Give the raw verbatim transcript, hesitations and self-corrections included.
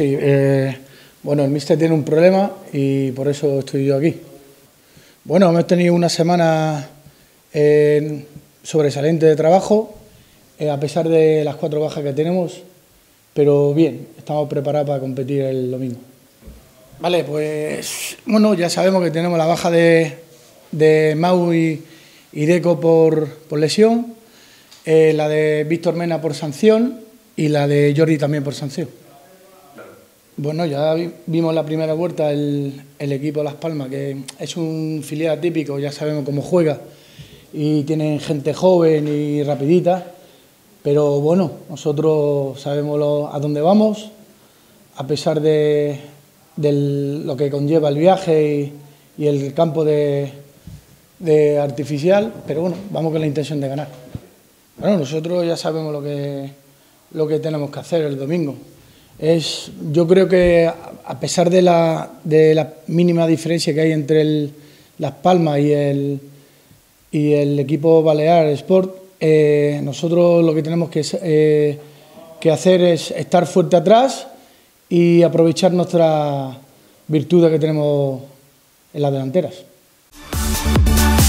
Sí, eh, bueno, el míster tiene un problema y por eso estoy yo aquí. Bueno, hemos tenido una semana eh, sobresaliente de trabajo, eh, a pesar de las cuatro bajas que tenemos, pero bien, estamos preparados para competir el domingo. Vale, pues bueno, ya sabemos que tenemos la baja de, de Mau y, y Deco por, por lesión, eh, la de Víctor Mena por sanción y la de Jordi también por sanción. Bueno, ya vimos la primera vuelta el, el equipo Las Palmas, que es un filial típico, ya sabemos cómo juega y tienen gente joven y rapidita, pero bueno, nosotros sabemos lo, a dónde vamos, a pesar de, de lo que conlleva el viaje y, y el campo de, de artificial, pero bueno, vamos con la intención de ganar. Bueno, nosotros ya sabemos lo que, lo que tenemos que hacer el domingo. Es, yo creo que a pesar de la, de la mínima diferencia que hay entre el, Las Palmas y el, y el equipo Balear Sport, eh, nosotros lo que tenemos que, eh, que hacer es estar fuerte atrás y aprovechar nuestra virtud que tenemos en las delanteras.